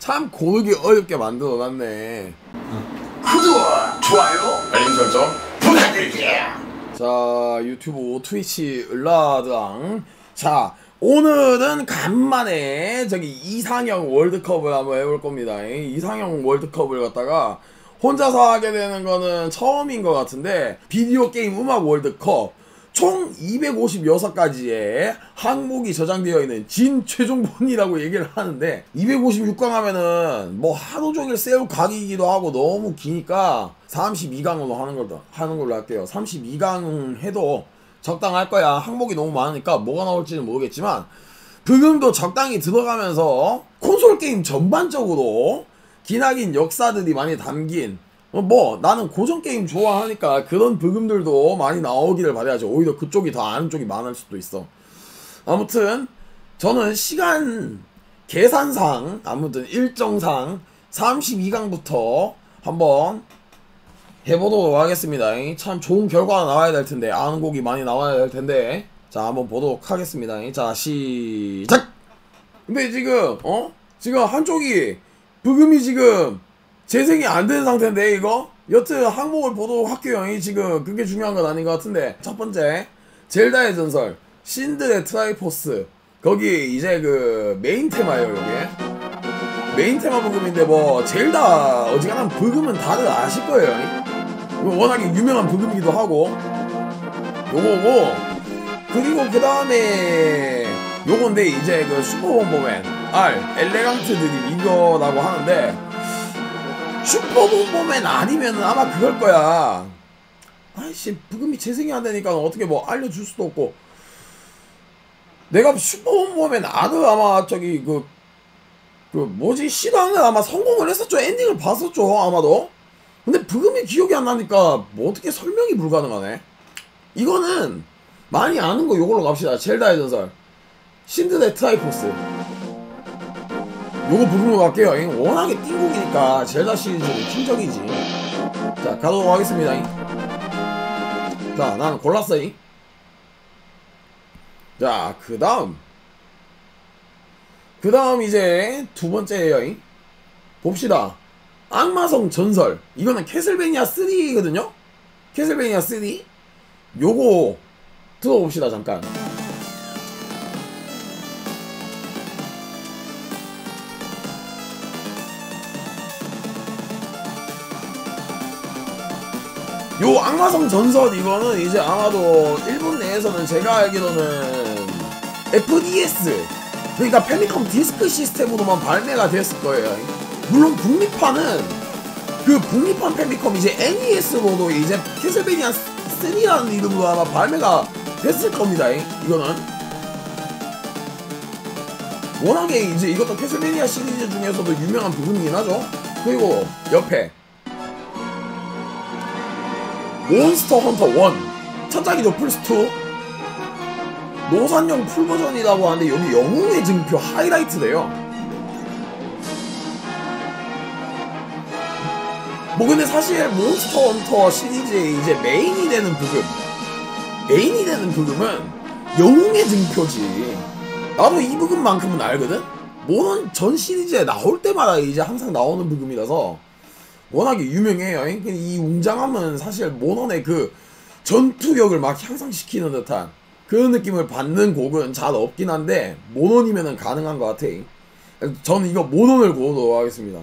참 고르기 어렵게 만들어놨네. 구독, 좋아요, 알림 설정 부탁드릴게요. 자, 유튜브 트위치 을라드랑. 자, 오늘은 간만에 저기 이상형 월드컵을 한번 해볼 겁니다. 이상형 월드컵을 갖다가 혼자서 하게 되는 거는 처음인 것 같은데, 비디오 게임 음악 월드컵 총 256가지의 항목이 저장되어 있는 진 최종본이라고 얘기를 하는데, 256강 하면은 뭐 하루 종일 세울 각이기도 하고 너무 기니까 32강으로 하는 걸로 할게요. 32강 해도 적당할 거야. 항목이 너무 많으니까 뭐가 나올지는 모르겠지만, 부금도 적당히 들어가면서 콘솔 게임 전반적으로 기나긴 역사들이 많이 담긴, 뭐 나는 고전 게임 좋아하니까 그런 부금들도 많이 나오기를 바라야죠. 오히려 그쪽이 더 아는 쪽이 많을 수도 있어. 아무튼 저는 시간 계산상, 아무튼 일정상 32강부터 한번 해보도록 하겠습니다. 참 좋은 결과가 나와야 될 텐데, 아는 곡이 많이 나와야 될 텐데. 자, 한번 보도록 하겠습니다. 자, 시작! 근데 지금 지금 한쪽이 부금이 지금 재생이 안 되는 상태인데, 이거? 여튼 항목을 보도록 할게요. 지금 그게 중요한 건 아닌 것 같은데, 첫 번째 젤다의 전설 신드의 트라이포스, 거기 이제 그 메인 테마예요. 요게 메인 테마 부금인데, 뭐 젤다 어지간한 부금은 다들 아실 거예요. 워낙에 유명한 부금이기도 하고 요거고, 그리고 그 다음에 요건데 이제 그 슈퍼본보맨 R 엘레강트들이 이거라고 하는데, 슈퍼본보맨 아니면 아마 그걸 거야. 아이씨, 부금이 재생이 안 되니까 어떻게 뭐 알려줄 수도 없고. 내가 슈퍼본보맨 R을 아마 저기 그 뭐지, 시당을 아마 성공을 했었죠. 엔딩을 봤었죠 아마도. 근데 부금이 기억이 안 나니까 뭐 어떻게 설명이 불가능하네. 이거는 많이 아는 거 요걸로 갑시다. 젤다의 전설 신드의 트라이포스, 요거 부금으로 갈게요. 워낙에 띵곡이니까 젤다 시리즈는 킹적이지. 자, 가도록 하겠습니다. 자, 나는 골랐어. 자, 그 다음 이제 두 번째예요. 봅시다. 악마성 전설, 이거는 캐슬베니아 3거든요 캐슬베니아 3 요거 들어봅시다. 잠깐. 요 악마성 전설, 이거는 이제 아마도 일본 내에서는 제가 알기로는 FDS, 그러니까 패미컴 디스크 시스템으로만 발매가 됐을 거예요. 물론 북미판은 그 북미판 패미컴 이제 NES로도 이제 캐슬베니아 3라는 이름으로 아마 발매가 됐을 겁니다. 이거는 워낙에 이제 이것도 캐슬베니아 시리즈 중에서도 유명한 부분이긴 하죠. 그리고 옆에 몬스터 헌터 1 첫작이죠. 플스2 노산용 풀버전이라고 하는데, 여기 영웅의 증표 하이라이트래요. 뭐 근데 사실 몬스터 헌터 시리즈의 이제 메인이 되는 부금은 영웅의 증표지. 나도 이 부금만큼은 알거든. 모넌 전 시리즈에 나올 때마다 이제 항상 나오는 부금이라서 워낙에 유명해요. 이 웅장함은 사실 모넌의 그 전투력을 막 향상시키는 듯한 그런 느낌을 받는 곡은 잘 없긴 한데, 모논이면은 가능한 것 같아. 저는 이거 모논을 고르도록 하겠습니다.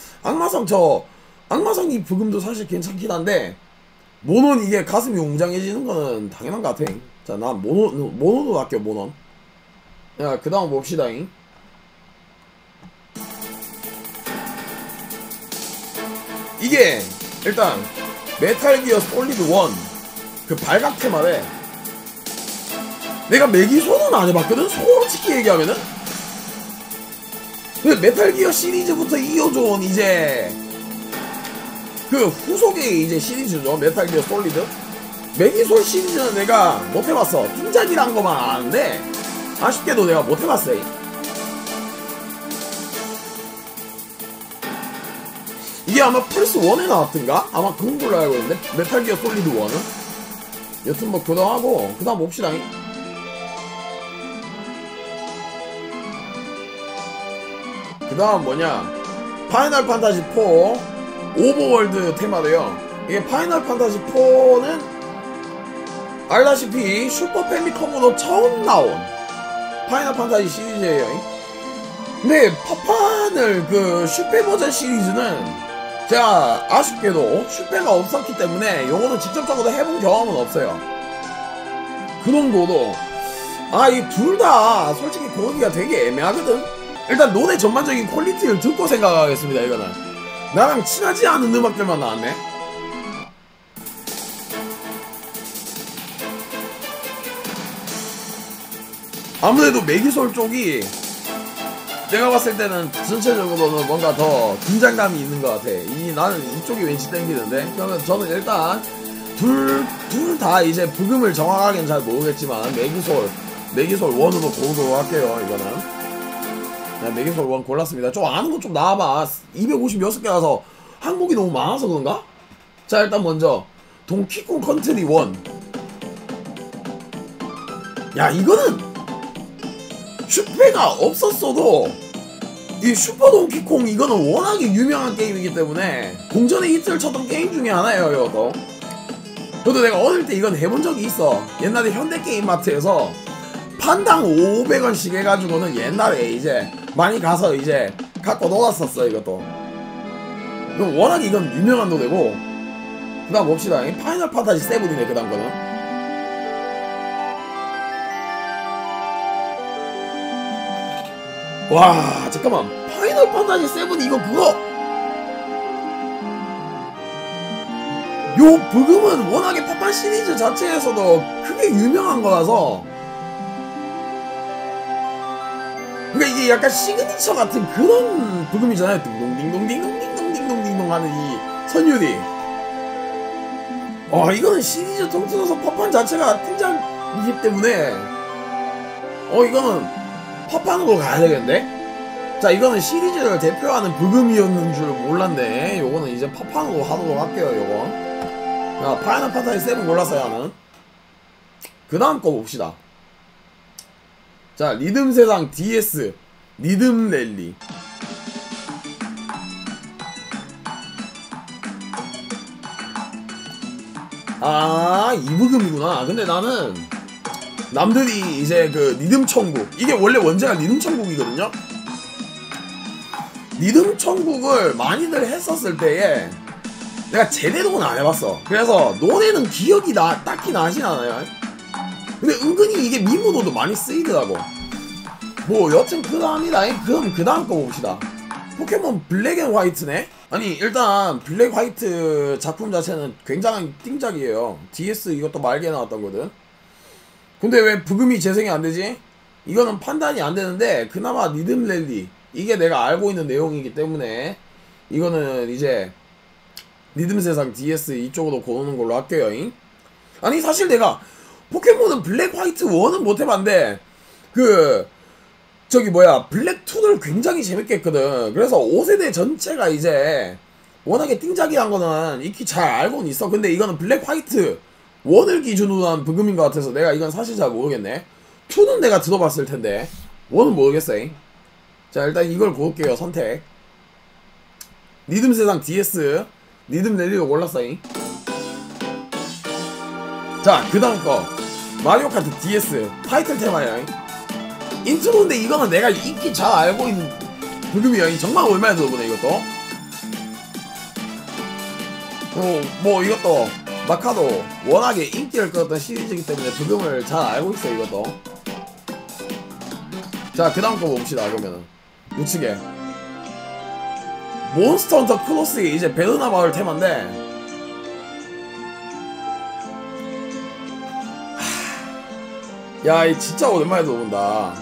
악마성 이 부금도 사실 괜찮긴 한데, 모논 이게 가슴이 웅장해지는 거는 당연한 것 같아. 자, 난 모논으로 할게요. 모논. 야, 그 다음 봅시다. 이게 일단 메탈기어 솔리드 1 그 발각 테마래. 내가 매기소는 안 해봤거든, 솔직히 얘기하면은. 그 메탈기어 시리즈부터 이어져온 이제 그 후속의 이제 시리즈죠. 메탈기어 솔리드. 매기솔 시리즈는 내가 못해봤어. 띵작이란 거만 아는데 아쉽게도 내가 못해봤어. 이게 아마 플스1에 나왔던가? 아마 그런 걸로 알고 있는데, 메탈기어 솔리드 1은. 여튼 뭐 그다음하고 그 다음 봅시다. 그 다음 뭐냐, 파이널 판타지 4 오버월드 테마래요. 이게 파이널 판타지 4는 알다시피 슈퍼 패미컴으로 처음 나온 파이널 판타지 시리즈예요. 근데 파판을 그 슈페 버전 시리즈는 제가 아쉽게도 슈페가 없었기 때문에 요거는 직접적으로 해본 경험은 없어요. 그 정도로 이 둘 다 솔직히 고르기가 되게 애매하거든. 일단 노래 전반적인 퀄리티를 듣고 생각하겠습니다. 이거는 나랑 친하지 않은 음악들만 나왔네. 아무래도 매기솔 쪽이 내가 봤을 때는 전체적으로는 뭔가 더 긴장감이 있는 것 같아. 나는 이쪽이 왠지 땡기는데. 그러면 저는 일단 둘 다 이제 부금을 정확하게는 잘 모르겠지만 매기솔 1으로 고르도록 할게요. 이거는 매기솔 1 골랐습니다. 좀 아는 거 좀 나와봐. 256개라서 항목이 너무 많아서 그런가? 자, 일단 먼저 동키콩 컨트리 1. 야, 이거는 슈페가 없었어도 이 슈퍼 동키콩 이거는 워낙에 유명한 게임이기 때문에 공전의 히트를 쳤던 게임 중에 하나예요. 이것도 저도 내가 어릴 때 이건 해본 적이 있어. 옛날에 현대게임마트에서 판당 500원씩 해가지고는 옛날에 이제 많이 가서 이제 갖고 놀았었어. 이것도 워낙 이건 유명한 노래고. 그 다음 봅시다. 파이널 판타지 7이네. 그 다음 거는 와 잠깐만, 파이널 판타지 7 이거 그거 요 부금은 워낙에 파판 시리즈 자체에서도 크게 유명한 거라서, 그러니까 이게 약간 시그니처 같은 그런 부금이잖아요. 딩동딩동딩동딩동딩동딩동 하는 이 선율이. 이거는 시리즈 통틀어서 파판 자체가 등장이기 때문에 이거는 파판으로 가야 되겠는데? 자, 이거는 시리즈를 대표하는 부금이었는 줄 몰랐네. 요거는 이제 파판으로 하도록 할게요. 요거. 자, 파이널 판타지 7 골랐어요. 하는 그 다음 거 봅시다. 자, 리듬 세상 DS 리듬 랠리. 이 부금이구나. 근데 나는 남들이 이제 그 리듬 천국, 이게 원래 원제가 리듬 천국이거든요. 리듬 천국을 많이들 했었을 때에 내가 제대로는 안 해봤어. 그래서 노래는 기억이 딱히 나진 않아요. 근데 은근히 이게 미모로도 많이 쓰이더라고. 뭐 여튼 그 다음이다. 그럼 그 다음 거 봅시다. 포켓몬 블랙 앤 화이트네. 아니 일단 블랙 화이트 작품 자체는 굉장한 띵작이에요. DS 이것도 말게 나왔던 거든. 근데 왜 부금이 재생이 안되지? 이거는 판단이 안되는데 그나마 리듬 랠리 이게 내가 알고 있는 내용이기 때문에 이거는 이제 리듬 세상 DS 이쪽으로 고르는 걸로 할게요. 아니 사실 내가 포켓몬은 블랙 화이트 1은 못 해봤는데 블랙 2를 굉장히 재밌게 했거든. 그래서 5세대 전체가 이제 워낙에 띵작이란 거는 익히 잘 알고는 있어. 근데 이거는 블랙 화이트 1을 기준으로 한 부금인 것 같아서 내가 이건 사실 잘 모르겠네. 2는 내가 들어봤을 텐데 1은 모르겠어. 자, 일단 이걸 고를게요. 선택. 리듬 세상 DS 리듬 랠리로 골랐어. 자, 그 다음 거 마리오 카트 DS 타이틀 테마야. 인트로인데 이거는 내가 익히 잘 알고 있는 부금이야. 정말 오랜만에 들어보네 이것도. 뭐 이것도 마카도 워낙에 인기를 끌었던 시리즈이기 때문에 부금을 잘 알고 있어 이것도. 자, 그 다음 거 봅시다. 그러면은 우측에 몬스터 헌터 크로스의 이제 베르나 마을 테마인데, 야, 이 진짜 오랜만에 들어본다.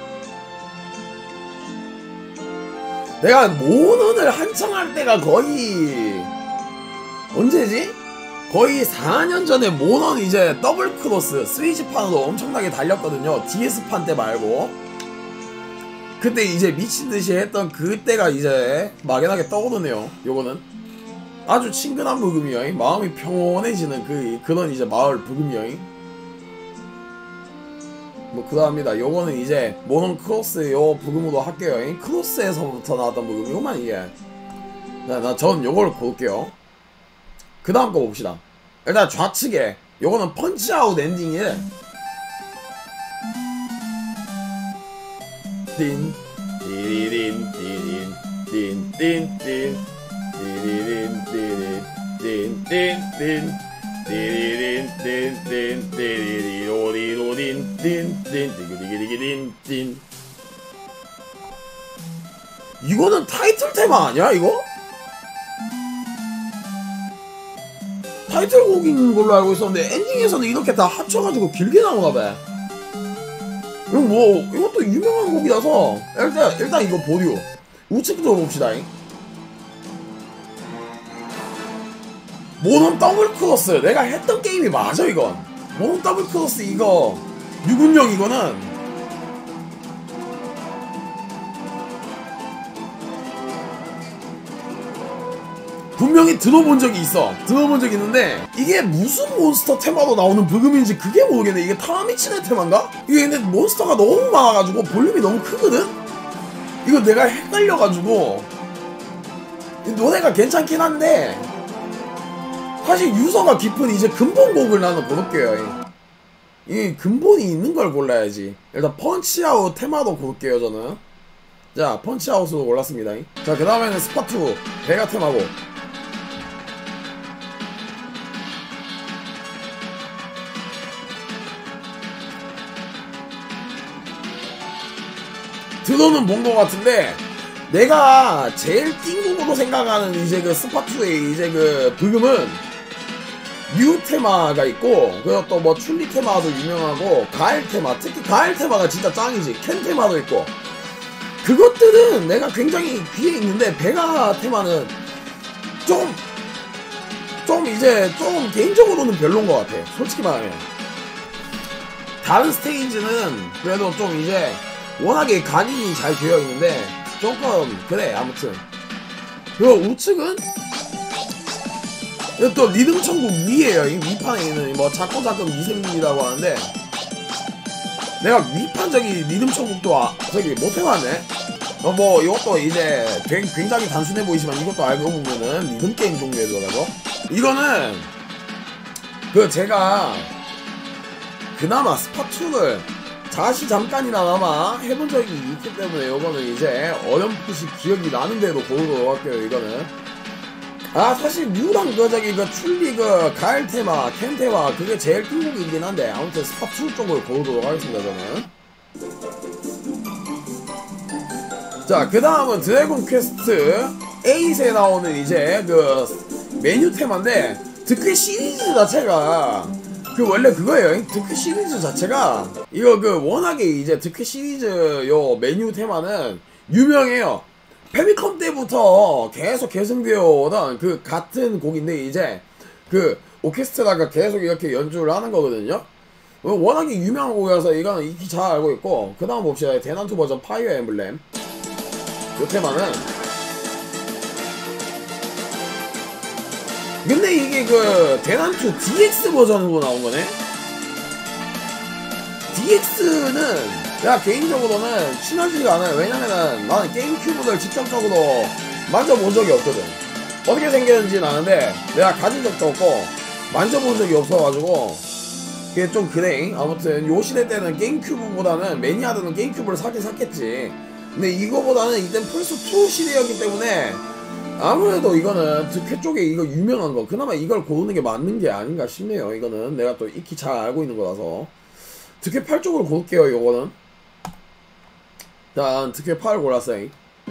내가 모넌을 한창 할 때가 거의 언제지? 거의 4년 전에 모넌 이제 더블 크로스 스위치판으로 엄청나게 달렸거든요. DS판 때 말고. 그때 이제 미친듯이 했던 그때가 이제 막연하게 떠오르네요. 요거는 아주 친근한 부금이요. 마음이 평온해지는 그런 이제 마을 부금이요. 뭐 그다음이다. 요거는 이제 모논 크로스 요 부금으로 할게요. 크로스에서부터 나왔던 부금이구만 이게. 자, 전 요걸 고를게요. 그 다음 거 봅시다. 일단 좌측에 요거는 펀치아웃 엔딩이래. 띵 띠리린 띠린 띵띵띵 띠리린 띠린 띵띵띵 띠리린 띵띵 띠리리로리로린 띵띵 띠기디기디기딘. 이거는 타이틀 테마 아니야 이거? 타이틀곡인 걸로 알고 있었는데 엔딩에서는 이렇게 다 합쳐가지고 길게 나오나봐. 이건 뭐 이것도 유명한 곡이라서 일단 이거 보류. 우측부터 봅시다. 모넌 더블 크로스 내가 했던 게임이 맞아. 이건 모넌 더블 크로스 이거 6운영 이거는 분명히 들어본 적이 있어. 들어본 적이 있는데 이게 무슨 몬스터 테마로 나오는 브금인지 그게 모르겠네. 이게 타미치네 테마인가? 이게 근데 몬스터가 너무 많아가지고 볼륨이 너무 크거든? 이거 내가 헷갈려가지고 노래가 괜찮긴 한데 사실 유서가 깊은 이제 근본곡을 나는 고를게요. 이 근본이 있는 걸 골라야지. 일단 펀치아웃 테마도 고를게요 저는. 자 펀치아웃으로 골랐습니다. 자 그 다음에는 스파2 배가 테마고. 들어는 본 것 같은데 내가 제일 띵곡으로 생각하는 이제 그 스파2의 이제 그 브금은 뮤 테마가 있고 그리고 또 뭐 춘리 테마도 유명하고 가을 테마, 특히 가을 테마가 진짜 짱이지. 켄 테마도 있고 그것들은 내가 굉장히 귀에 있는데 베가 테마는 좀 이제 좀 개인적으로는 별론 것 같아. 솔직히 말하면 다른 스테이지는 그래도 좀 이제 워낙에 간인이 잘 되어 있는데 조금 그래. 아무튼 그리고 우측은 또 리듬 천국 위에요. 이 위판에 있는 뭐 작고 작은 미생물이라고 하는데 내가 위판 저기 리듬 천국도 저기 못 해봤네. 뭐 이것도 이제 굉장히 단순해 보이지만 이것도 알고 보면은 리듬 게임 종류더라고. 이거는 그 제가 그나마 스파2를 잠깐이나마 해본 적이 있기 때문에 이거는 이제 어렴풋이 기억이 나는데도 고르도록 할게요. 이거는 사실 뮤랑 그 춘리 그 가을 테마, 켄 테마 그게 제일 띵곡이긴 한데 아무튼 스파2 쪽을 고르도록 하겠습니다 저는. 자 그 다음은 드래곤 퀘스트 8에 나오는 이제 그 메뉴 테마인데 득회 시리즈 자체가 그 원래 그거예요. 득회 시리즈 자체가 이거 그 워낙에 이제 득회 시리즈 요 메뉴 테마는 유명해요. 페미컴 때부터 계속 계승되어 오던 그 같은 곡인데 이제 그 오케스트라가 계속 이렇게 연주를 하는 거거든요. 워낙에 유명한 곡이라서 이거는 익히 잘 알고 있고 그 다음 봅시다. 대난투 버전 파이어 엠블렘 요 테마는 근데 이게 그 대난투 DX 버전으로 나온 거네. DX는 내가 개인적으로는 친하지가 않아요. 왜냐면은 나는 게임큐브를 직접적으로 만져본 적이 없거든. 어떻게 생겼는지는 아는데 내가 가진 적도 없고 만져본 적이 없어가지고 그게 좀 그래. 아무튼 요 시대 때는 게임큐브보다는 매니아들은 게임큐브를 사긴 샀겠지. 근데 이거보다는 이땐 플스2 시대였기 때문에 아무래도 이거는 득회 쪽에 이거 유명한 거 그나마 이걸 고르는 게 맞는 게 아닌가 싶네요. 이거는 내가 또 익히 잘 알고 있는 거라서 득회 8 쪽으로 고를게요. 요거는 자 득회 8 골랐어요.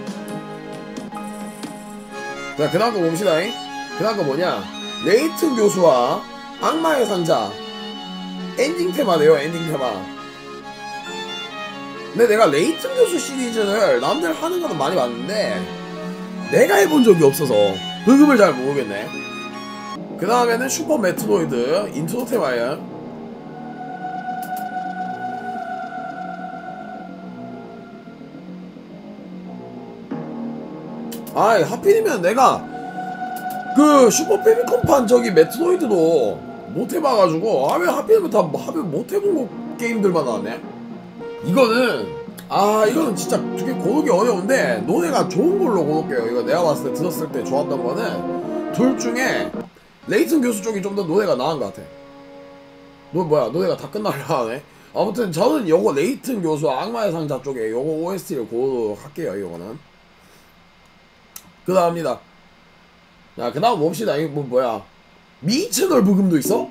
자 그 다음 거 봅시다. 그 다음 거 뭐냐 레이튼 교수와 악마의 상자 엔딩 테마네요. 엔딩 테마. 근데 내가 레이튼 교수 시리즈를 남들 하는 거는 많이 봤는데 내가 해본 적이 없어서 브금을 잘 모르겠네. 그 다음에는 슈퍼 메트로이드 인트로 테마예요. 아이 하필이면 내가 그 슈퍼 패미컴판 저기 메트로이드도 못 해봐가지고 왜 하필이면 다 못해본 거 게임들만 나왔네. 이거는 아 이거는 진짜 되게 고르기 어려운데 노래가 좋은 걸로 고를게요. 이거 내가 봤을 때 들었을 때 좋았던 거는 둘 중에 레이튼 교수 쪽이 좀 더 노래가 나은 것 같아. 노래가 다 끝나려 하네. 아무튼 저는 요거 레이튼 교수 악마의 상자 쪽에 요거 OST를 고르할게요. 이거는 그 다음입니다. 자, 그 다음 봅시다. 이거 뭐야 미 채널 부금도 있어?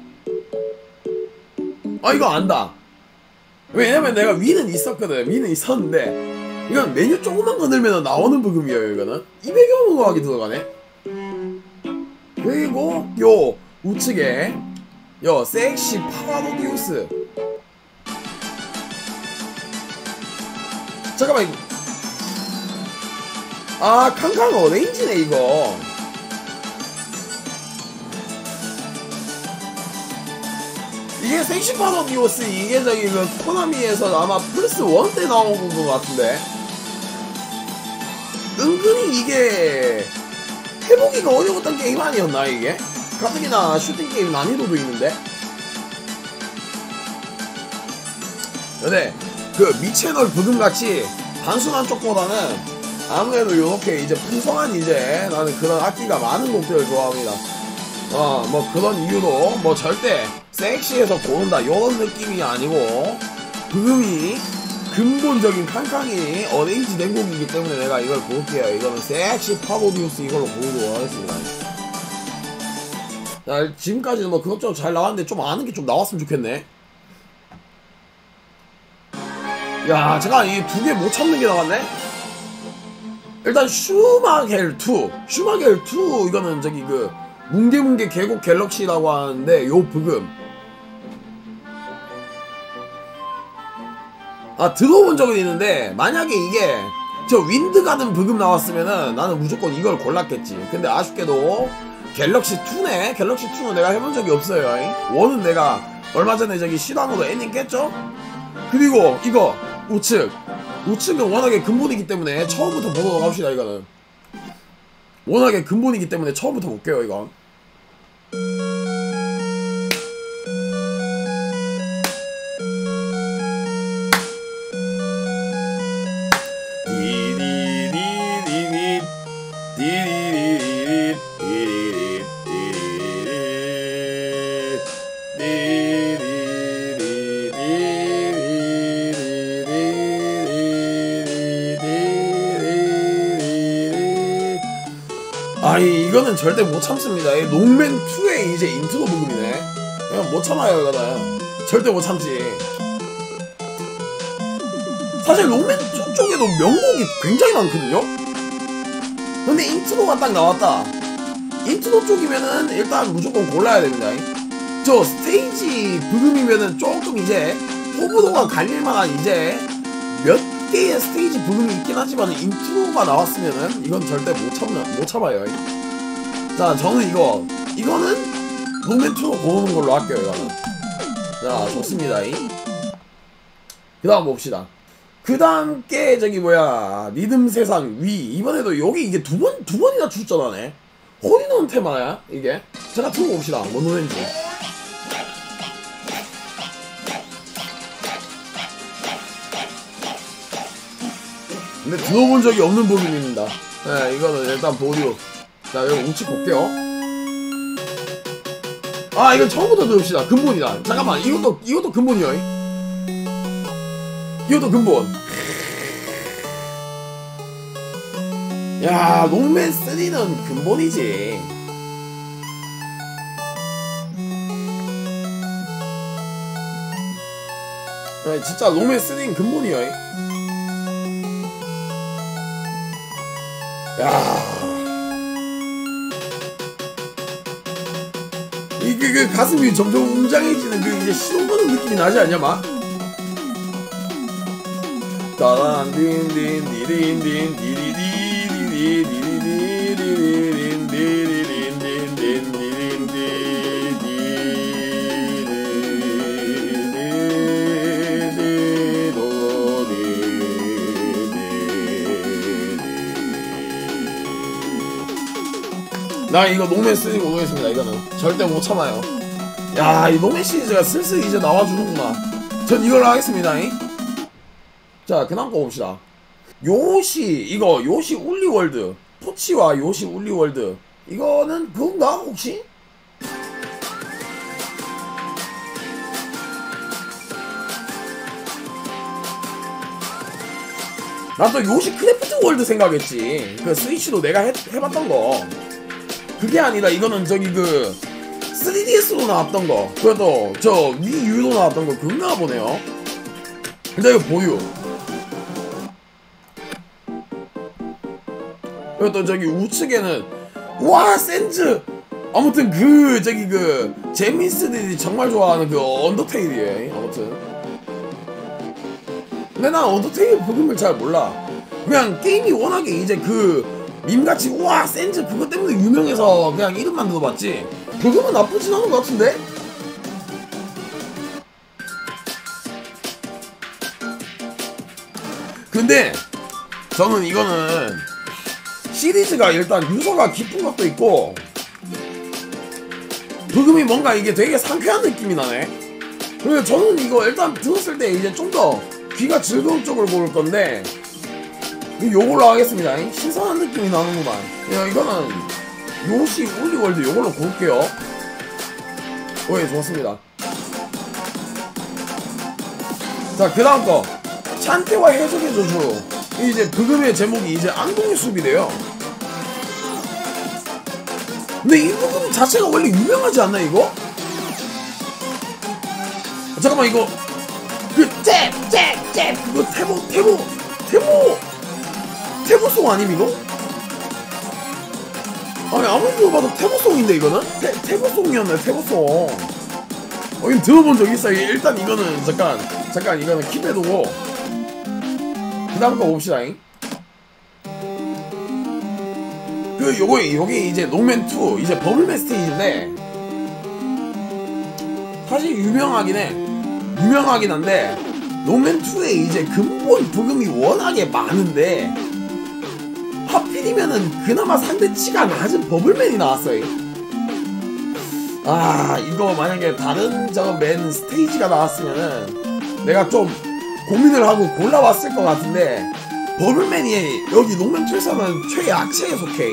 아 이거 안다. 왜냐면 내가 위는 있었거든. 위는 있었는데 이건 메뉴 조금만 건들면 나오는 부금이에요. 이거는 200여 음악이 들어가네. 그리고 요 우측에 요 섹시 파라도디우스. 잠깐만 이거 아 캉캉 어레인지네 이거. 이게 섹시 파라디오스 이게 저기 그 코나미에서 아마 플스 1 때 나온 것 같은데 은근히 이게 해보기가 어려웠던 게임 아니었나 이게? 가뜩이나 슈팅 게임 난이도도 있는데. 근데 그 미채널 부금같이 단순한 쪽보다는 아무래도 요렇게 이제 풍성한 이제 나는 그런 악기가 많은 곡들을 좋아합니다. 뭐 그런 이유로 뭐 절대 섹시해서 고른다 요런 느낌이 아니고 부금이 근본적인 칸칸이 어레인지 된 곡이기 때문에 내가 이걸 고를게요. 이거는 섹시 파로디우스 이걸로 고르도록 하겠습니다. 자, 지금까지는 뭐 그것저것 잘 나왔는데 좀 아는 게 좀 나왔으면 좋겠네. 야, 제가 이 두 개 못 참는 게 나왔네? 일단 슈마겔2 이거는 저기 그 뭉게뭉게 계곡 갤럭시라고 하는데 요 부금 들어본 적은 있는데 만약에 이게 저 윈드가든 부금 나왔으면은 나는 무조건 이걸 골랐겠지. 근데 아쉽게도 갤럭시2네. 갤럭시2는 내가 해본 적이 없어요. 원은 내가 얼마 전에 저기 시단으로 엔딩 깼죠? 그리고 이거 우측은 워낙에 근본이기 때문에 처음부터 보도록 합시다. 이거는 워낙에 근본이기 때문에 처음부터 볼게요. 이건 아니 이거는 절대 못 참습니다. 이 롱맨2의 이제 인트로 부분이네. 그냥 못 참아요. 이거는 절대 못 참지. 사실 롱맨2 쪽에도 명곡이 굉장히 많거든요. 근데 인트로가 딱 나왔다. 인트로 쪽이면은 일단 무조건 골라야 됩니다. 저 스테이지 부금이면은 조금 이제 호불호가 갈릴만한 이제 몇 개의 스테이지 부금이 있긴 하지만 인트로가 나왔으면은 이건 절대 못 참아요. 자, 저는 이거는 롱맨2로 고르는 걸로 할게요. 이거는 자, 좋습니다. 그 다음 봅시다. 그 다음 게 저기 뭐야 리듬 세상 위. 이번에도 여기 이게 두 번이나 출전하네. 홀리노는 테마야 이게. 제가 틀어봅시다. 뭔 노래인지. 근데 들어본 적이 없는 부분입니다. 네, 이거는 일단 보류. 자, 여기 우측 볼게요. 아, 이건 처음부터 들읍시다. 근본이다. 잠깐만, 이것도 근본이요. 이것도 근본. 야, 롱맨 3는 근본이지. 네, 진짜 롱맨 3는 근본이요. 야, 이게 그 가슴이 점점 웅장해지는 그 이제 시동 거는 느낌이 나지 않냐 막? 따란 딘딘 디딘딘 디리디리리리리리리리린 디리린 딘딘 나 이거 롱맨 3 모르겠습니다. 이거는 절대 못 참아요. 야, 이 롱맨 시리즈가 슬슬 이제 나와주는구나. 전 이걸로 하겠습니다. 자, 그 다음 거 봅시다. 요시, 이거 요시 울리월드, 포치와 요시 울리월드, 이거는 그건가 혹시? 나 또 요시 크래프트 월드 생각했지. 그 스위치도 내가 해봤던 거. 그게 아니라 이거는 저기 그 3DS로 나왔던 거, 그것도 저 위유로 나왔던 거 그건가 보네요. 근데 이거 보유. 그것도 저기 우측에는 와 센즈. 아무튼 그 저기 그 재민스들이 정말 좋아하는 그 언더테일이에요. 아무튼 근데 난 언더테일 부금을 잘 몰라. 그냥 게임이 워낙에 이제 그 밈같이 우와 센즈 그것 때문에 유명해서 그냥 이름만 들어봤지 부금은 나쁘진 않은 것 같은데? 근데 저는 이거는 시리즈가 일단 유서가 깊은 것도 있고 부금이 뭔가 이게 되게 상쾌한 느낌이 나네. 그리고 저는 이거 일단 들었을 때 이제 좀 더 귀가 즐거운 쪽을 고를 건데 요걸로 하겠습니다. 신선한 느낌이 나는구만. 야, 이거는 요시 울리월드 요걸로 고를게요. 오예, 좋았습니다. 자, 그 다음 거 찬테와 해적의 저주. 이제 부금의 제목이 이제 안동의 숲이래요. 근데 이 부금 자체가 원래 유명하지 않나 이거? 잠깐만, 이거 그 잽 그거 태보송 아님 이거? 아니 아무리 봐도 태보송인데 이거는? 태보송이었네. 태보송. 이거 들어본 적 있어. 일단 이거는 잠깐 이거는 킵해두고 그 다음 거 봅시다. 그 요게 이제 농맨2 이제 버블맨 스테이지인데 사실 유명하긴 한데 농맨2에 이제 근본 부금이 워낙에 많은데 하필이면은 그나마 상대치가 낮은 버블맨이 나왔어요. 아, 이거 만약에 다른 저 맨 스테이지가 나왔으면은 내가 좀 고민을 하고 골라봤을 것 같은데 버블맨이 여기 농맨2에서는 최약체에 속해.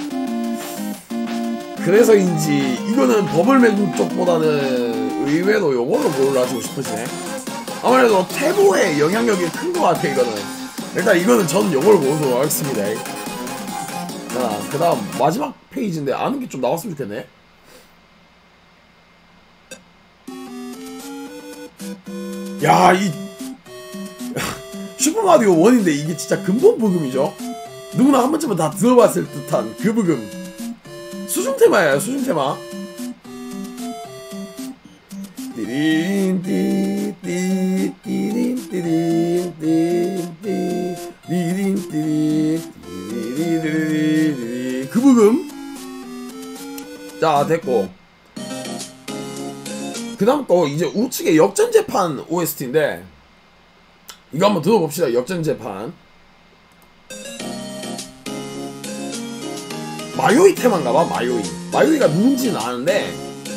그래서인지 이거는 버블맨 쪽보다는 의외로 요걸로 골라주고 싶으시네. 아무래도 태보의 영향력이 큰 것 같아. 이거는 일단 이거는 저는 요걸 고르도록 하겠습니다. 자, 그 다음 마지막 페이지인데 아는 게 좀 나왔으면 좋겠네. 야, 이 슈퍼마리오 1인데 이게 진짜 근본 부금이죠. 누구나 한 번쯤은 다 들어봤을 듯한 그 부금. 수중 테마예요, 수중 테마. 띠린 띠띠 띠린 띠린 띠띠 띠린 띠린 띠리리리리리 그 부금. 자, 됐고 그 다음 거 이제 우측의 역전재판 OST인데 이거 한번 들어봅시다. 역전재판 마요이 테마인가봐. 마요이가 누군지는 아는데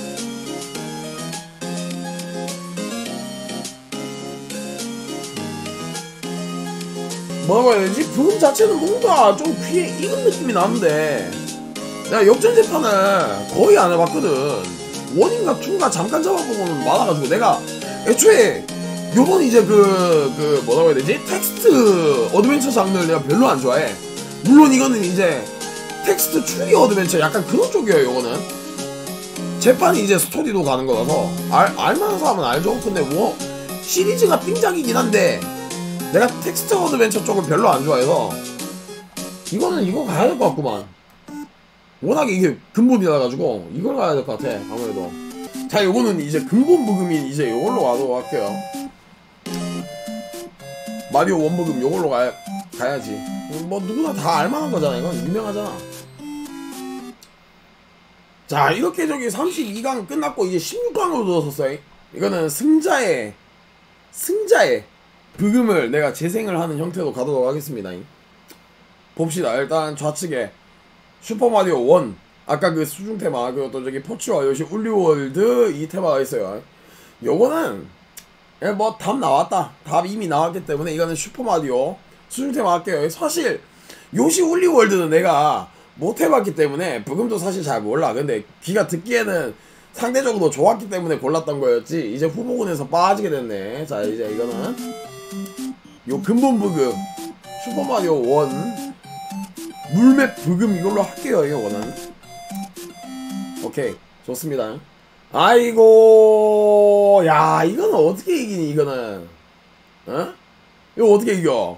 뭐라고 해야 되지? 부금 자체는 뭔가 좀 귀에 익은 느낌이 나는데 내가 역전재판을 거의 안 해봤거든. 원인가 투인가 잠깐 잡아보고는 말아가지고 내가 애초에 요번 이제 그 뭐라고 해야 되지? 텍스트 어드벤처 장르를 내가 별로 안 좋아해. 물론 이거는 이제 텍스트 추리 어드벤처 약간 그런 쪽이에요. 요거는 재판이 이제 스토리로 가는 거라서 알만한 사람은 알죠. 근데 뭐 시리즈가 띵작이긴 한데 내가 텍스트 어드벤처 쪽은 별로 안 좋아해서 이거는 이거 가야 될 것 같구만. 워낙에 이게 근본이라 가지고 이걸 가야 될 것 같아. 아무래도 자, 요거는 이제 근본 부금인 이제 요걸로 가도록 할게요. 마리오 원부금 요걸로 가야지. 뭐 누구나 다 알만한 거잖아. 이건 유명하잖아. 자, 이렇게 저기 32강 끝났고 이제 16강으로 들어섰어요. 이거는 승자의 부금을 내가 재생을 하는 형태로 가도록 하겠습니다. 봅시다. 일단 좌측에 슈퍼마리오 1 아까 그 수중 테마, 그리고 또 저기 포츠와 요시 울리월드 이 테마가 있어요. 요거는 예, 뭐 답 나왔다. 답 이미 나왔기 때문에 이거는 슈퍼마리오 수중템 할게요. 사실 요시 올리월드는 내가 못 해봤기 때문에 부금도 사실 잘 몰라. 근데 귀가 듣기에는 상대적으로 좋았기 때문에 골랐던 거였지. 이제 후보군에서 빠지게 됐네. 자, 이제 이거는 요 근본 부금 슈퍼마리오 1 물맵 부금 이걸로 할게요. 이거는 오케이, 좋습니다. 아이고, 야, 이거는 어떻게 이기니, 이거는. 어? 이거 어떻게 이겨?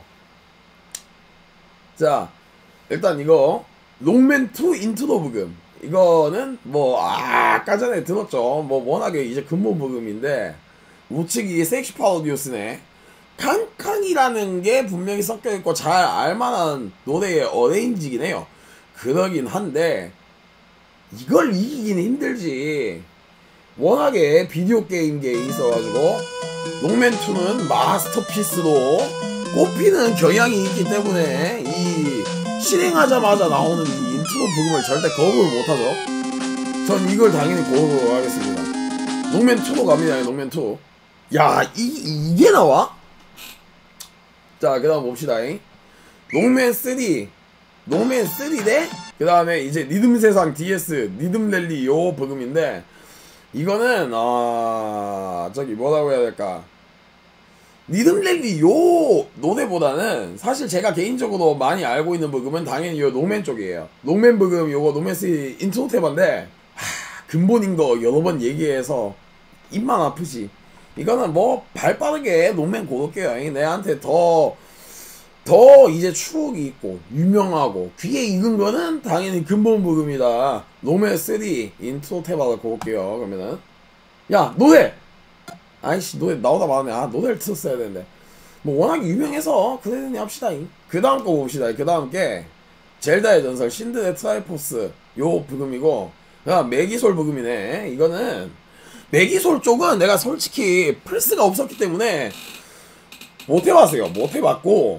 자, 일단 이거 롱맨2 인투 더 부금, 이거는 뭐 아까 전에 들었죠. 뭐 워낙에 이제 근본 부금인데 우측이 섹시 파우디오스네. 칸칸이라는 게 분명히 섞여있고 잘 알만한 노래의 어레인지긴 해요. 그러긴 한데 이걸 이기기는 힘들지. 워낙에 비디오 게임계에 있어가지고 롱맨2는 마스터피스로 꼽히는 경향이 있기 때문에 이 실행하자마자 나오는 이 인트로 부금을 절대 거부를 못하죠. 전 이걸 당연히 고르도록 하겠습니다. 롱맨2로 갑니다. 롱맨2. 야, 이게 나와? 자, 그 다음 봅시다. 롱맨3 롱맨3 대 그 다음에 이제 리듬세상 DS 리듬랠리 요 부금인데, 이거는 저기 뭐라고 해야 될까, 리듬랠리 요 노래보다는 사실 제가 개인적으로 많이 알고 있는 부금은 당연히 요 롱맨 쪽이에요. 롱맨 부금 요거 롱맨3 인트로 테마인데 근본인 거 여러 번 얘기해서 입만 아프지. 이거는 뭐 발빠르게 롱맨 고를게요. 내한테 더 이제 추억이 있고 유명하고 귀에 익은 거는 당연히 근본 부금이다. 롱맨3 인트로 테마를 고를게요. 그러면은 야, 노래! 아이씨, 노래 나오다 말았네. 아, 노래를 틀었어야 되는데. 뭐 워낙 유명해서 그래도 합시다. 그 다음 거 봅시다. 그 다음 게 젤다의 전설 신드의 트라이포스 요 부금이고, 그다음 메기솔 부금이네. 이거는 메기솔 쪽은 내가 솔직히 플스가 없었기 때문에 못 해봤어요. 못 해봤고,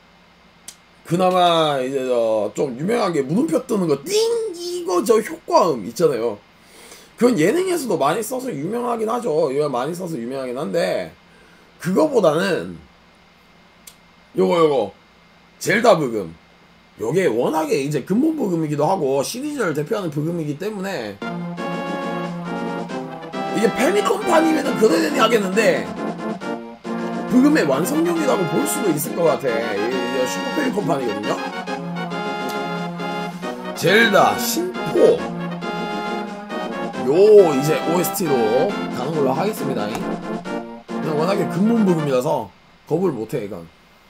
그나마 이제 좀 유명한 게 물음표 뜨는 거 띵! 이거 저 효과음 있잖아요. 그건 예능에서도 많이 써서 유명하긴 하죠. 이거 많이 써서 유명하긴 한데, 그거보다는 요거 젤다 부금, 요게 워낙에 이제 근본 부금이기도 하고 시리즈를 대표하는 부금이기 때문에 이게 패미컴판이면은 그러려니 하겠는데 부금의 완성형이라고 볼 수도 있을 것 같아. 이게 슈퍼 패미컴판이거든요. 젤다 신포 요 이제 OST로 가는 걸로 하겠습니다. 그냥 워낙에 근본 부금이라서 거부를 못해. 이건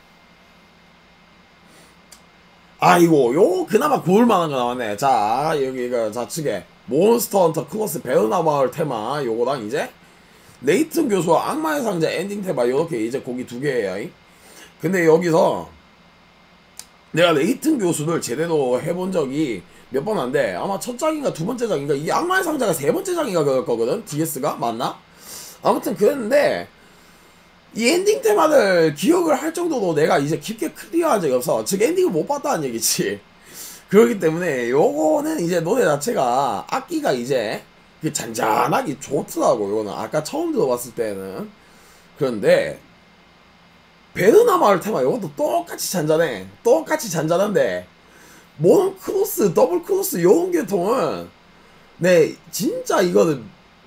아이고, 요 그나마 고울만한 거 나왔네. 자, 여기가 좌측에 몬스터 헌터 크로스 베르나 마을 테마 요거랑 이제 레이튼 교수와 악마의 상자 엔딩 테마 요렇게 이제 곡이 두 개예요. 근데 여기서 내가 레이튼 교수를 제대로 해본 적이 몇 번 한데, 아마 첫 장인가 두 번째 장인가, 이게 악마의 상자가 세 번째 장인가 그럴 거거든. DS가 맞나? 아무튼 그랬는데 이 엔딩 테마를 기억을 할 정도로 내가 이제 깊게 클리어한 적이 없어. 즉 엔딩을 못 봤다는 얘기지. 그렇기 때문에 요거는 이제 노래 자체가 악기가 이제 그 잔잔하기 좋더라고. 요거는 아까 처음 들어봤을 때는. 그런데 베르나 마을 테마 요것도 똑같이 잔잔해. 똑같이 잔잔한데 모노 크로스, 더블 크로스 요런 계통은 네 진짜 이거는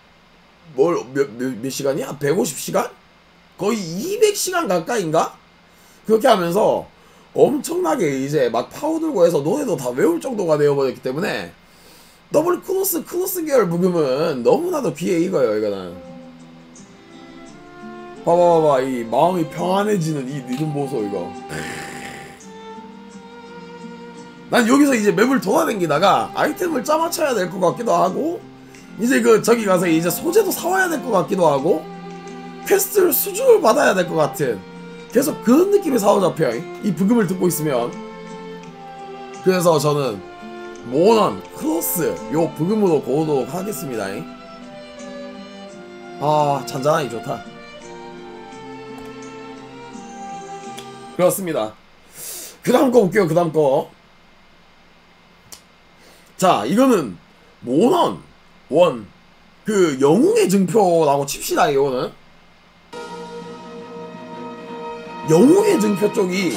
몇 시간이야? 150시간? 거의 200시간 가까이인가? 그렇게 하면서 엄청나게 이제 막 파고들고 해서 노래도 다 외울 정도가 되어버렸기 때문에 더블 크로스 계열 부금은 너무나도 귀에 익어요. 이거는 봐봐 이 마음이 평안해지는 이 리듬 보소. 이거 난 여기서 이제 맵을 돌아다니다가 아이템을 짜맞춰야 될 것 같기도 하고, 이제 그 저기 가서 이제 소재도 사와야 될 것 같기도 하고, 퀘스트를 수주를 받아야 될 것 같은 계속 그런 느낌이 사로잡혀 이 부금을 듣고 있으면. 그래서 저는 모넌 크로스 요 부금으로 고르도록 하겠습니다. 아, 잔잔하니 좋다. 그렇습니다. 그 다음 거 볼게요. 그 다음 거. 자, 이거는 모넌 원 그 영웅의 증표라고 칩시다. 이거는 영웅의 증표 쪽이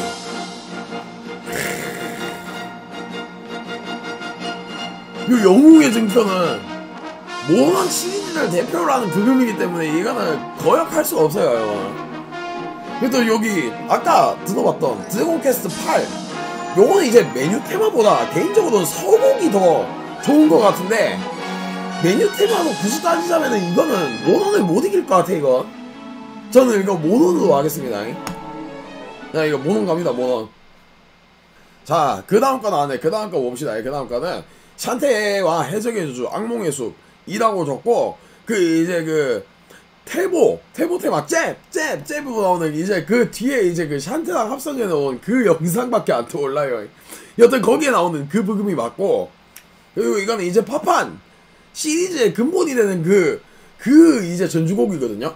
이 영웅의 증표는 모넌 시리즈를 대표로 하는 부금이기 때문에 이거는 거역할 수가 없어요. 이거는. 그래도 여기 아까 들어봤던 드래곤 퀘스트 8 요거는 이제 메뉴 테마보다 개인적으로는 서곡이 더 좋은 것 같은데, 메뉴 테마로 굳이 따지자면은 이거는 모넌을 못 이길 것 같아. 이거 저는 이거 모넌으로 하겠습니다. 자, 이거 모넌 갑니다. 모넌. 자, 그 다음 거 나왔네. 그 다음 거 봅시다. 그 다음 거는 샨테와 해적의 저주 악몽의 숲이라고 적고, 그 이제 그 테보 테마 잽으로 나오는 이제 그 뒤에 이제 그 샨테랑 합성해 놓은 그 영상밖에 안 떠올라요. 여튼 거기에 나오는 그 부금이 맞고, 그리고 이거는 이제 파판 시리즈의 근본이 되는 그 이제 전주곡이거든요.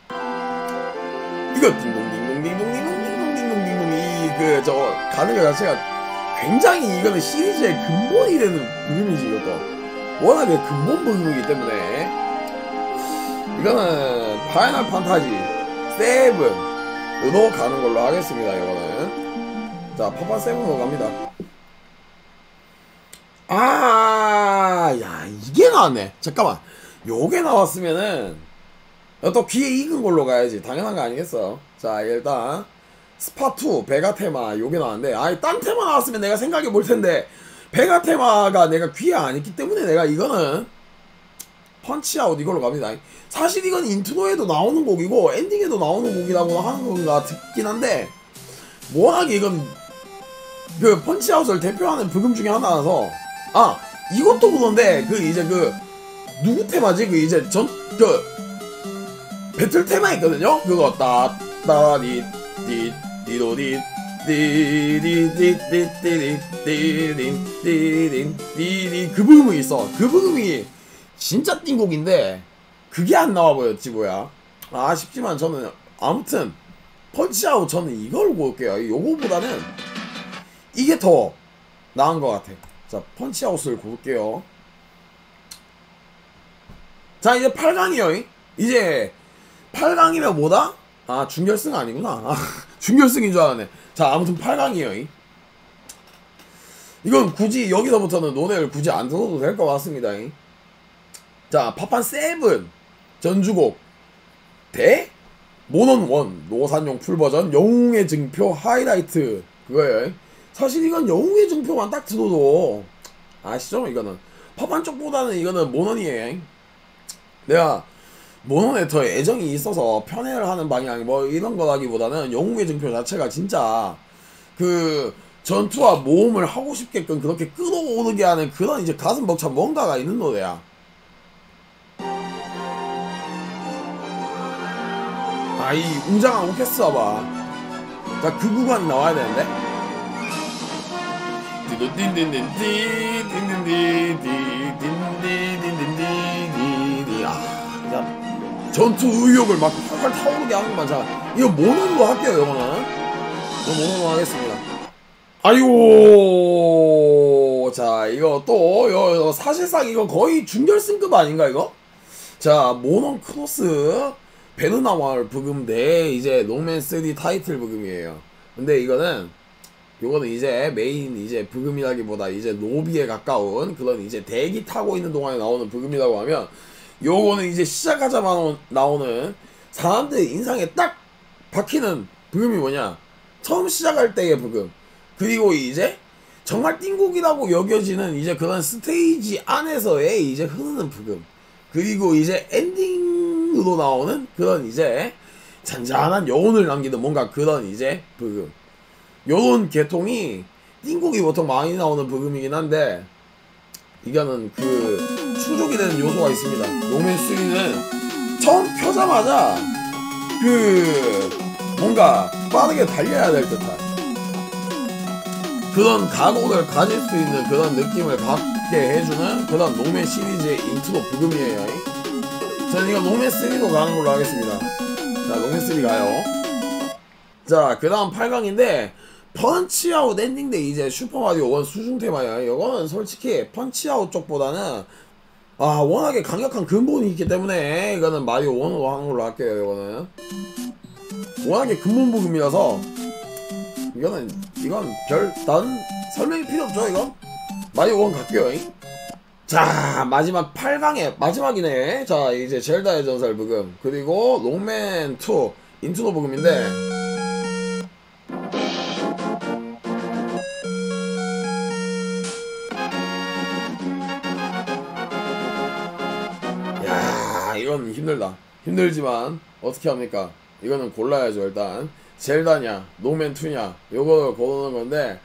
이거 딩동딩동딩동딩동딩동딩동딩 그 저거 가는 거 자체가 굉장히, 이거는 시리즈의 근본이 되는 부금이지. 이것도 워낙에 근본 부금이기 때문에 이거는 파이널 판타지 7으로 가는 걸로 하겠습니다. 이거는 자, 파판 7으로 갑니다. 야, 이게 나왔네. 잠깐만, 요게 나왔으면은 또 귀에 익은 걸로 가야지. 당연한 거 아니겠어. 자, 일단 스파2 베가 테마 요게 나왔는데, 아니 딴 테마 나왔으면 내가 생각해 볼 텐데 베가 테마가 내가 귀에 안 있기 때문에 내가 이거는 펀치아웃 이걸로 갑니다. 사실 이건 인트로에도 나오는 곡이고 엔딩에도 나오는 곡이라고 하는 건가 듣긴 한데, 워낙에 이건 그 펀치아웃을 대표하는 부금 중에 하나라서. 이것도 그런데 그 이제 그 누구 테마지? 그 이제 그 배틀 테마 있거든요. 그거 따따디 디디도디 디디디디디디디디디디디 그 부금이 있어. 그 부금이 진짜 띵곡인데 그게 안 나와 보였지 뭐야. 아쉽지만 저는 아무튼 펀치아웃 저는 이걸 고를게요. 요거보다는 이게 더 나은 것 같아. 자, 펀치아웃을 고를게요. 자, 이제 8강이요. 이제 8강이면 뭐다? 준결승 아니구나. 준결승인 줄 알았네. 자, 아무튼 8강이요. 이건 굳이 여기서부터는 노래를 굳이 안 들어도 될 것 같습니다. 자, 파판 7 전주곡 대 모넌 1 노산용 풀버전 영웅의 증표 하이라이트 그거예요. 사실 이건 영웅의 증표만 딱 들어도 아시죠? 이거는 파판 쪽보다는 이거는 모넌이에요. 내가 모넌에 더 애정이 있어서 편애를 하는 방향 뭐 이런 거라기보다는 영웅의 증표 자체가 진짜 그 전투와 모험을 하고 싶게끔 그렇게 끌어오르게 하는 그런 이제 가슴 벅찬 뭔가가 있는 노래야. 이 웅장한 오케스트라 봐. 자, 그 구간이 나와야 되는데. 전투 의욕을 막 활활 타오르게 하는 것만. 자, 이거 모노로 할게요. 이거는 모노로 하겠습니다. 아이고, 자, 이거 또 이거 사실상 이거 거의 준결승급 아닌가 이거? 자, 모논 크로스 베르나왈 부금 대 이제 롱맨 3 타이틀 부금이에요. 근데 이거는 요거는 이제 메인 이제 부금이라기보다 이제 로비에 가까운 그런 이제 대기 타고 있는 동안에 나오는 부금이라고 하면, 요거는 이제 시작하자마자 나오는 사람들 인상에 딱 박히는 부금이 뭐냐? 처음 시작할 때의 부금. 그리고 이제 정말 띵곡이라고 여겨지는 이제 그런 스테이지 안에서의 이제 흐르는 부금. 그리고 이제 엔딩으로 나오는 그런 이제 잔잔한 여운을 남기는 뭔가 그런 이제 부금. 요런 계통이 띵곡이 보통 많이 나오는 부금이긴 한데, 이거는 그 충족이 되는 요소가 있습니다. 롱맨 3는 처음 펴자마자 그 뭔가 빠르게 달려야 될 듯한 그런 각오를 가질 수 있는 그런 느낌을 받게 해주는 그런 롱맨 시리즈의 인트로 부금이에요. 저는 이거 롱맨 3로 가는 걸로 하겠습니다. 자, 롱맨 3 가요. 자, 그 다음 8강인데 펀치아웃 엔딩 대 이제 슈퍼마리오 1 수중 테마야. 이거는 솔직히 펀치아웃 쪽보다는 워낙에 강력한 근본이 있기 때문에 이거는 마리오 1으로 하는 걸로 할게요. 이거는 워낙에 근본부금이라서 이건 별 다른 설명이 필요 없죠. 이건 많이 원 갈게요. 자, 마지막 8강의 마지막이네. 자, 이제 젤다의 전설 부금 그리고 롱맨 2 인투더 부금인데, 야, 이건 힘들다. 힘들지만 어떻게 합니까? 이거는 골라야죠. 일단 젤다냐 롱맨 2냐 요거를 고르는 건데,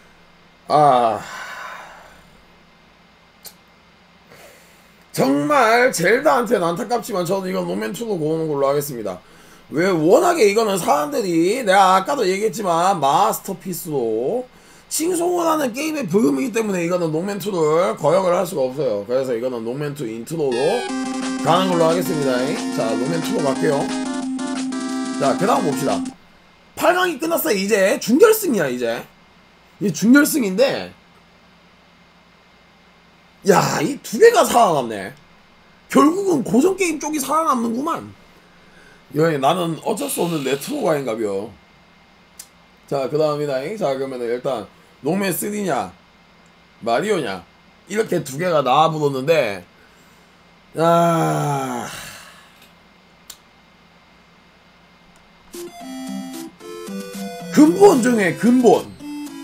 정말 젤다한테는 안타깝지만 저는 이건 롱맨2로 고르는 걸로 하겠습니다. 왜? 워낙에 이거는 사람들이 내가 아까도 얘기했지만 마스터피스로 칭송을 하는 게임의 부금이기 때문에 이거는 롱맨2를 거역을 할 수가 없어요. 그래서 이거는 롱맨2 인트로로 가는 걸로 하겠습니다. 자, 롱맨2로 갈게요. 자, 그 다음 봅시다. 8강이 끝났어요. 이제 준결승이야. 이제 준결승인데, 야, 이 두 개가 살아남네. 결국은 고전게임 쪽이 살아남는구만. 나는 어쩔 수 없는 레트로가인가벼. 자, 그 다음이다. 자, 그러면은 일단 롱맨 3냐 마리오냐 이렇게 두 개가 나와붙었는데, 근본 중에 근본.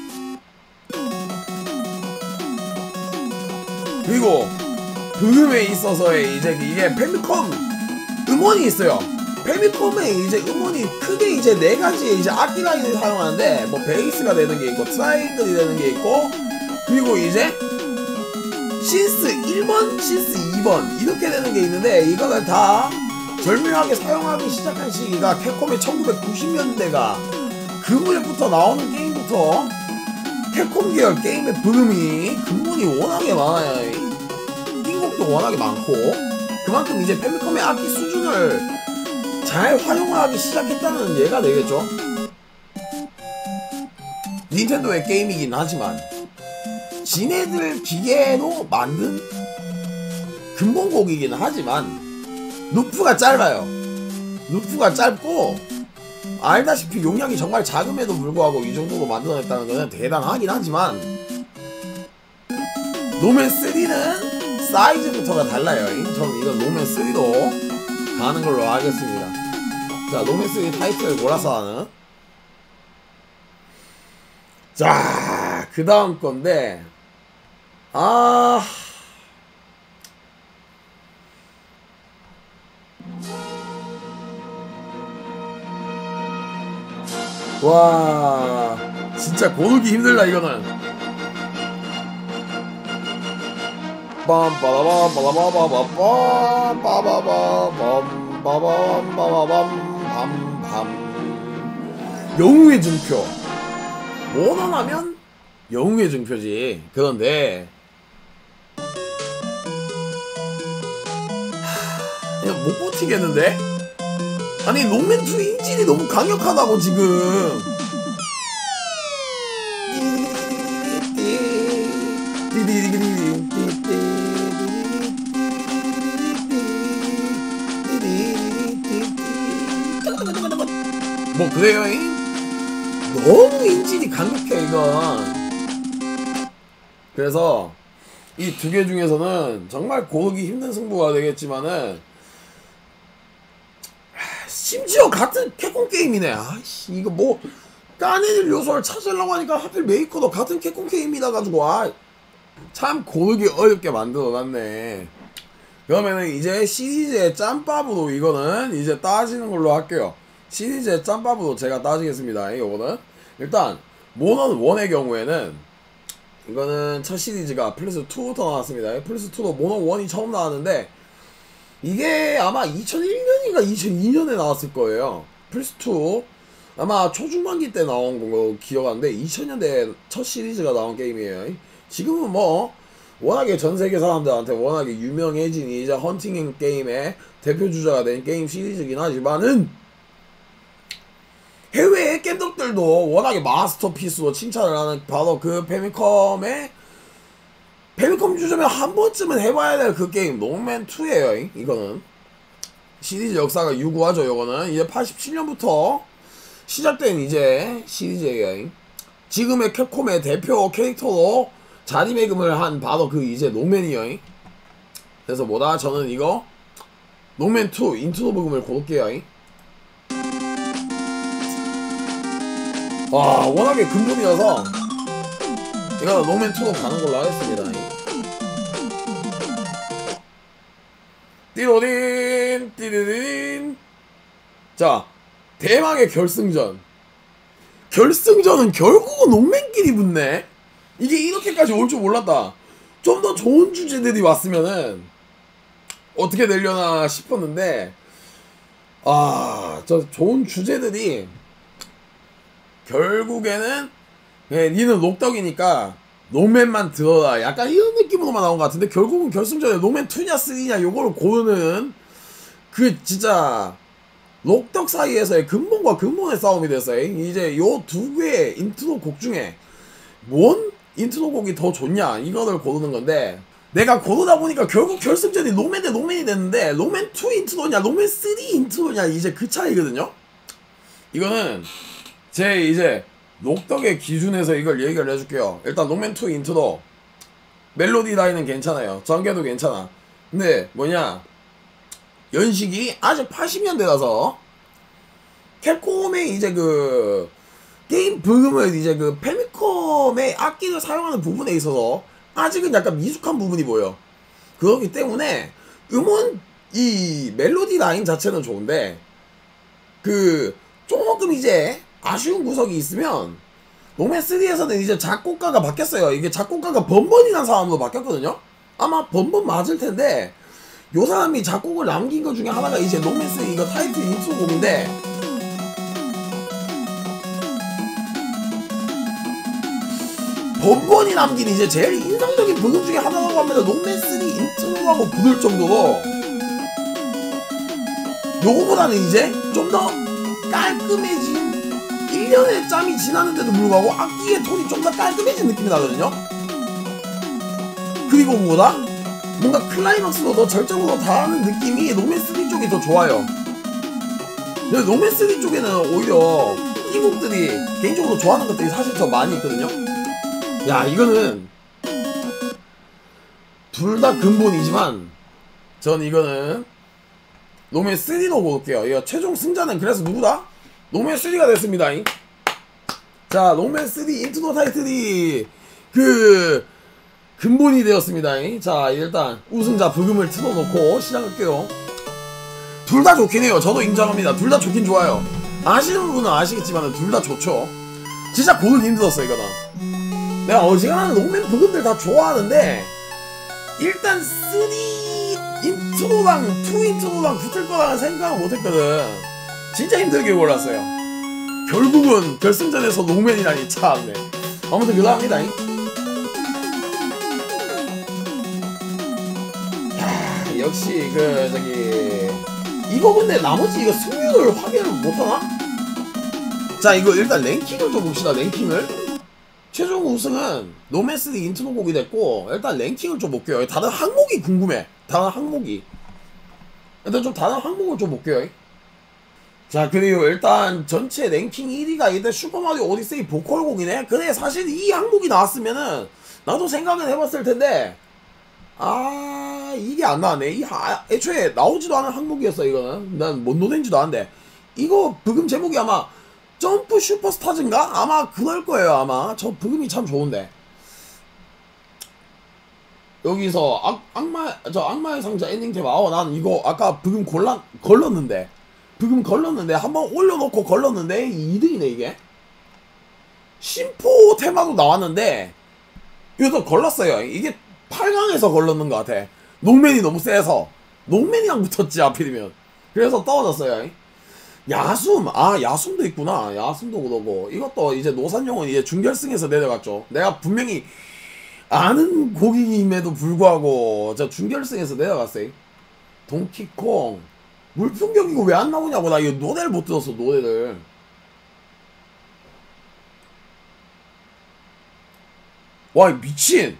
그리고 부금에 있어서의 이제 이게 패미컴 음원이 있어요. 패미컴에 이제 음원이 크게 이제 네 가지의 이제 악기 라인을 사용하는데, 뭐 베이스가 되는 게 있고 트라이앵글이 되는 게 있고, 그리고 이제 신스 1번, 신스 2번 이렇게 되는 게 있는데, 이거를 다 절묘하게 사용하기 시작한 시기가 캡콤의 1990년대가 그 무렵부터 나오는 게임부터 캡콤 계열 게임의 부금이 근본이 워낙에 많아요. 띵곡도 워낙에 많고, 그만큼 이제 패미컴의 악기 수준을 잘 활용하기 시작했다는 예가 되겠죠. 닌텐도의 게임이긴 하지만 지네들 기계로 만든 근본곡이긴 하지만 루프가 짧아요. 루프가 짧고, 알다시피 용량이 정말 작음에도 불구하고 이 정도로 만들어냈다는 것은 대단하긴 하지만, 롱맨 3는 사이즈부터가 달라요. 저는 이건 롱맨 3로 가는 걸로 하겠습니다. 자, 롱맨 3 타이틀을 골라서 하는. 자, 그 다음 건데, 와, 진짜 고르기 힘들다 이거는. 영웅의 증표. 원원하면 영웅의 증표지. 그런데 그냥 못 버티겠는데? 아니, 롱맨2 인질이 너무 강력하다고 지금. 뭐 그래요? 너무 인질이 강력해 이건. 그래서 이 두 개 중에서는 정말 고르기 힘든 승부가 되겠지만은, 심지어 같은 캡콤 게임이네. 아이씨, 이거 뭐 까내릴 요소를 찾으려고 하니까 하필 메이커도 같은 캡콤 게임이다 가지고 참 고르기 어렵게 만들어놨네. 그러면은 이제 시리즈의 짬밥으로 이거는 이제 따지는 걸로 할게요. 시리즈의 짬밥으로 제가 따지겠습니다. 이거는 일단 모넌 1의 경우에는 이거는 첫 시리즈가 플스2부터 나왔습니다. 플스2로 모넌 1이 처음 나왔는데, 이게 아마 2001년인가 2002년에 나왔을 거예요. 플스2 아마 초중반기 때 나온 거 기억하는데 2000년대 첫 시리즈가 나온 게임이에요. 지금은 뭐 워낙에 전세계 사람들한테 워낙에 유명해진 이제 헌팅 게임의 대표 주자가 된 게임 시리즈긴 하지만은, 해외의 겜덕들도 워낙에 마스터피스로 칭찬을 하는 바로 그 패미컴 주점에 한 번쯤은 해봐야 될 그 게임 롱맨2에요. 이거는 시리즈 역사가 유구하죠. 요거는 이제 87년부터 시작된 이제 시리즈예요. 지금의 캡콤의 대표 캐릭터로 자리매김을 한 바로 그 이제 농맨이요. 그래서 뭐다 저는 이거 농맨2 인트로 부금을 고를게요. 와 워낙에 근본이어서 이거 농맨2로 가는 걸로 하겠습니다. 띠로딘 띠리딘. 자 대망의 결승전은 결국은 농맨끼리 붙네. 이게 이렇게까지 올 줄 몰랐다. 좀 더 좋은 주제들이 왔으면은 어떻게 되려나 싶었는데 저 좋은 주제들이 결국에는 니는 녹덕이니까 농맨만 들어라 약간 이런 느낌으로만 나온 것 같은데 결국은 결승전에 농맨2냐 3냐 요거를 고르는 그 진짜 녹덕 사이에서의 근본과 근본의 싸움이 됐어요. 이제 요 두 개의 인트로 곡 중에 뭔 인트로 곡이 더 좋냐 이거를 고르는 건데 내가 고르다 보니까 결국 결승전이 농맨 대 농맨이 됐는데 농맨2 인트로냐 농맨3 인트로냐 이제 그 차이거든요. 이거는 제 이제 녹덕의 기준에서 이걸 얘기를 해줄게요. 일단 농맨2 인트로 멜로디 라인은 괜찮아요. 전개도 괜찮아. 근데 뭐냐 연식이 아직 80년대라서 캡콤의 이제 그 게임 부금을 이제 그 패미컴의 악기를 사용하는 부분에 있어서 아직은 약간 미숙한 부분이 보여. 그렇기 때문에 음원 이 멜로디 라인 자체는 좋은데 그 조금 이제 아쉬운 구석이 있으면 농맨3에서는 이제 작곡가가 바뀌었어요. 이게 작곡가가 번번이라는 사람으로 바뀌었거든요. 아마 번번 맞을 텐데 요 사람이 작곡을 남긴 것 중에 하나가 이제 농맨3 이거 타이틀 인트로 곡인데 번번이 남긴 이제 제일 인상적인 부분 중에 하나라고 하면 농맨3 인트로라고 부를 정도로 요거보다는 이제 좀 더 깔끔해진 1년의 짬이 지났는데도 불구하고 악기의 톤이 좀 더 깔끔해진 느낌이 나거든요. 그리고 뭐다? 뭔가 클라이막스로 더 절정으로 다하는 느낌이 농맨3 쪽이 더 좋아요. 근데 농맨3 쪽에는 오히려 이 곡들이 개인적으로 좋아하는 것들이 사실 더 많이 있거든요. 야 이거는 둘 다 근본이지만 전 이거는 농맨3로 고를게요. 이거 최종 승자는 그래서 누구다? 농맨3가 됐습니다. 자 농맨3 인트로 타이틀이 그 근본이 되었습니다. 자 일단 우승자 부금을 틀어놓고 시작할게요. 둘 다 좋긴 해요. 저도 인정합니다. 둘 다 좋긴 좋아요. 아시는 분은 아시겠지만 둘 다 좋죠. 진짜 고르기 힘들었어 이거는. 내가 어지간한 농맨 부금들 다 좋아하는데 일단 3 인트로랑 2 인트로랑 붙을 거라는 생각은 못했거든. 진짜 힘들게 골랐어요. 결국은 결승전에서 농맨이라니 참네. 아무튼 그다음이다. 역시 그 저기 이거 근데 나머지 이거 승률을 확인을 못하나? 자 이거 일단 랭킹을 좀 봅시다. 랭킹을 최종 우승은 농맨3 인트로 곡이 됐고 일단 랭킹을 좀 볼게요. 다른 항목이 궁금해. 다른 항목이 일단 좀 다른 항목을 좀 볼게요. 자 그리고 일단 전체 랭킹 1위가 일단 슈퍼마리오 오디세이 보컬곡이네. 그래 사실 이 항목이 나왔으면은 나도 생각은 해봤을 텐데 이게 안 나왔네. 애초에 나오지도 않은 항목이었어. 이거는 난 뭔 노래인지도 아는데 이거 부금 제목이 아마 점프 슈퍼스타즈인가? 아마 그럴 거예요. 아마 저 부금이 참 좋은데 여기서 악마의 상자 엔딩 테마 난 이거 아까 부금 걸렀는데 한번 올려놓고 걸렀는데 2등이네 이게. 심포 테마도 나왔는데 이것도 걸렀어요. 이게 8강에서 걸렀는 것 같아. 농맨이 너무 세서 농맨이랑 붙었지 하필이면. 그래서 떨어졌어요. 야숨 야숨도 있구나. 야숨도 그러고 이것도 이제 노산용은 이제 준결승에서 내려갔죠. 내가 분명히 아는 곡임에도 불구하고 저 준결승에서 내려갔어요. 동키콩 물풍경 이거 왜 안 나오냐고. 나 이거 노래를 못 들었어. 노래를 와 미친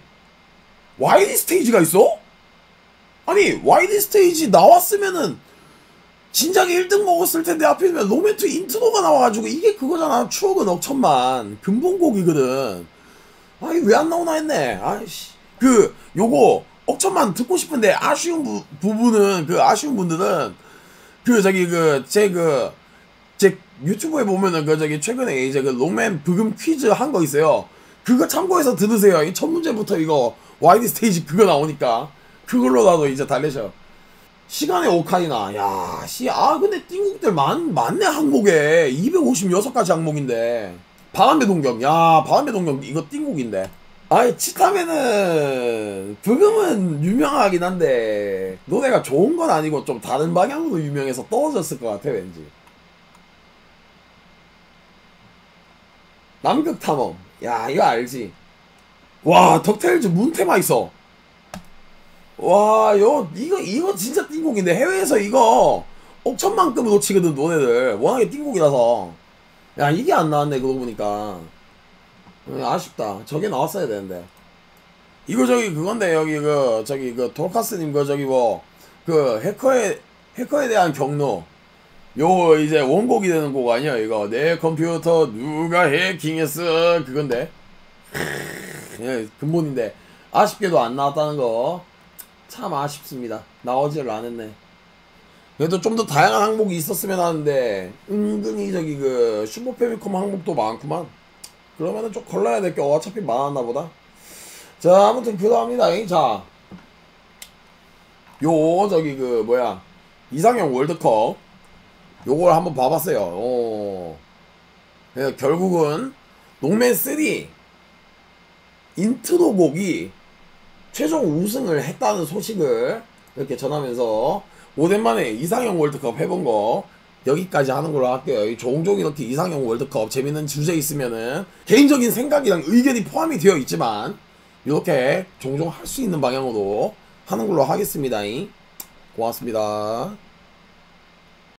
YD 스테이지가 있어? 아니 YD 스테이지 나왔으면은 진작에 1등 먹었을 텐데 하필이면 로맨투 인트로가 나와가지고 이게 그거잖아. 추억은 억천만 근본곡이거든. 아이 왜 안 나오나 했네. 아이씨 요거 억천만 듣고 싶은데 아쉬운 부분은 아쉬운 분들은 제 유튜브에 보면은 최근에 이제 롱맨 브금 퀴즈 한 거 있어요. 그거 참고해서 들으세요. 이 첫 문제부터 이거 YD 스테이지 그거 나오니까 그걸로라도 이제 달래셔. 시간의 오카리나. 근데 띵곡들 많네. 항목에 256가지 항목인데. 바람의 동경. 바람의 동경 이거 띵곡인데. 치타면은 브금은 유명하긴 한데 노래가 좋은 건 아니고 좀 다른 방향으로 유명해서 떨어졌을 것 같아 왠지. 남극탐험. 이거 알지. 와 덕테일즈 문테마 있어. 와 이거 진짜 띵곡인데 해외에서 이거 억천만급으로 치거든 노래를. 워낙에 띵곡이라서. 이게 안 나왔네 그러고 보니까. 아쉽다. 저게 나왔어야 되는데. 이거 그건데 여기 돌카스님 해커에 대한 경로. 요 이제 원곡이 되는 곡 아니야 이거. 내 컴퓨터 누가 해킹했어 그건데. 근본인데 아쉽게도 안 나왔다는 거 참 아쉽습니다. 나오지를 않았네. 그래도 좀 더 다양한 항목이 있었으면 하는데 은근히 슈퍼 패미컴 항목도 많구만. 그러면은 좀 걸러야 될 게 어차피 많았나 보다. 자 아무튼 그러합니다. 자 이상형 월드컵 요걸 한번 봐봤어요. 그래서 결국은 롱맨3 인트로 곡이 최종 우승을 했다는 소식을 이렇게 전하면서 오랜만에 이상형 월드컵 해본 거 여기까지 하는 걸로 할게요. 종종 이렇게 이상형 월드컵 재밌는 주제 있으면은 개인적인 생각이랑 의견이 포함이 되어 있지만 이렇게 종종 할 수 있는 방향으로 하는 걸로 하겠습니다. 고맙습니다.